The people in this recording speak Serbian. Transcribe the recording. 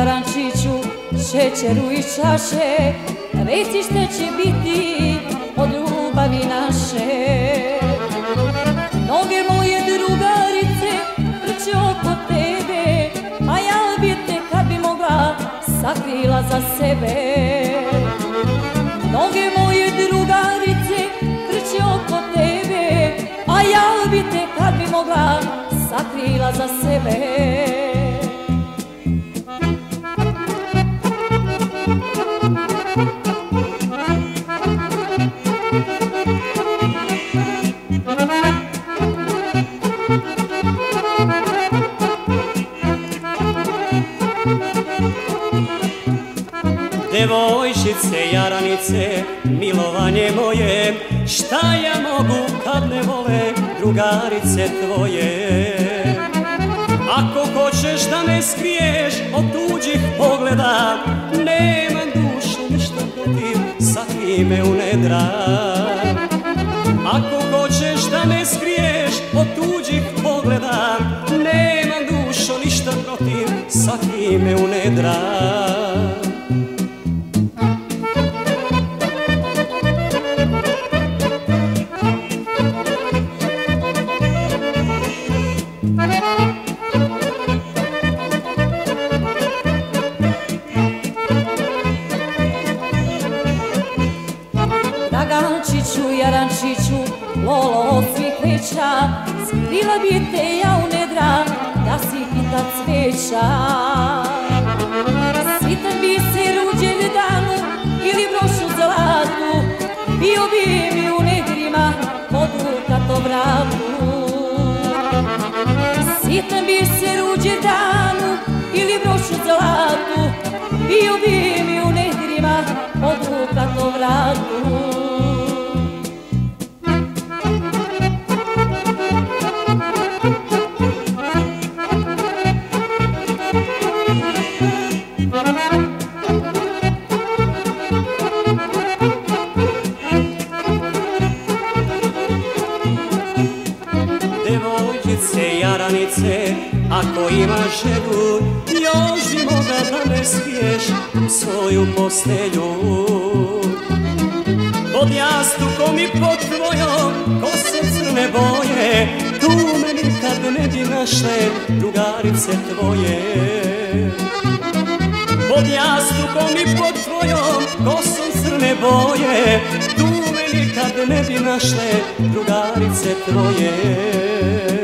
jarančiću, šećeru i čaše, reci šta će biti od ljubavi naše. Noge moje drugarice trče oko tebe, a ja bi te kad bi mogla sakrila za sebe. Noge moje drugarice trče oko tebe, a ja bi te kad bi mogla sakrila za sebe. Devojčice, jaranice, milovanje moje, šta ja mogu kad ne vole drugarice tvoje? Ako hoćeš da me skriješ od tuđih pogleda, nemam dušu ništa protiv, sakri me u nedra. Ako hoćeš da me skriješ od tuđih pogleda, nemam dušu ništa protiv, sakri me u nedra. Dragančiću, jarančiću, lolo od svih veća, skrila bi te ja u nedra, da si hita cveća. Sitan bi se ruđen danu ili brošu zlatu, bio bi mi u nedrima pod rukato vratu. Sitan bi se ruđen danu ili brošu zlatu, bio bi mi u nedrima pod rukato vratu. Devojčice, jaranice, ako imaš želju, još bi mogla da me skriješ u svoju postelju. Pod jastukom i pod tvojom kosom crne boje, tu me nikad ne bi našle drugarice tvoje. Pod jastukom i pod tvojom kosom crne boje, tu me nikad ne bi našle drugarice tvoje.